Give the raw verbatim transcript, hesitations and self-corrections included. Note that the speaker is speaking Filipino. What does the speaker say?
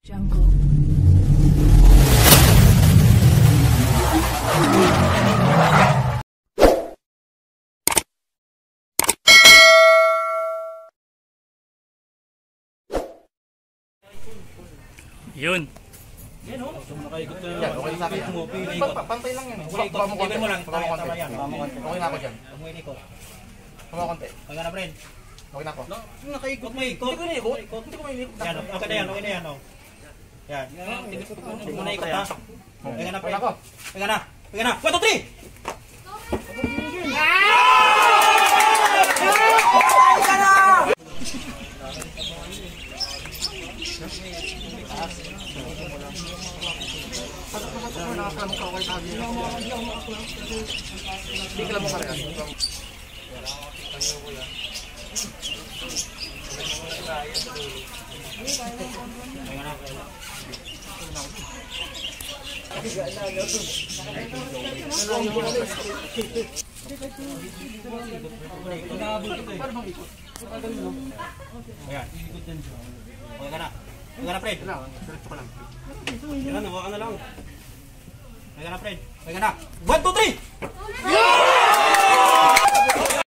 Jungle. Yun. Yan o. Nakaikot na. Yan, okay sa akin. Pa- Pantay lang yan eh. Baka baka mo konti. mo lang. Baka mo konti. Tama yan. Baka mo konti. Okay na ako dyan. Huwag mo inikot. Baka mo konti. Huwag ka na, friend. Okay na ako. Nakaikot mo ikot. Hindi ko inikot. Hindi ko inikot. Yan, okay na yan. Okay na yan. oh. Yan. Huwag mo na ikot ha. Huwag ka na, Okay friend. na ako. Huwag ka na. Huwag ka na. one, two, three! Nakakalamok ka okay tabi. Hindi ka lang mo karga. Ayan. Huwag ka na. Huwag ka na, friend. Diretso ka lang. Yan, huwag ka na lang. Huwag ka na, friend. Huwag ka na. one, two, three!